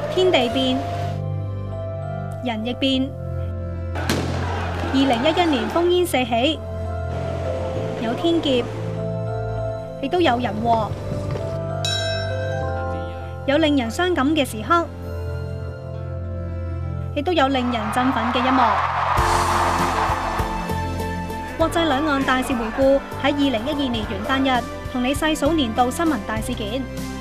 天地變，人亦變。2011年烽煙四起，有天劫，亦都有人禍，有令人傷感嘅時刻，亦都有令人振奮嘅一幕。國際兩岸大事回顧喺2012年元旦日，同你細數年度新聞大事件。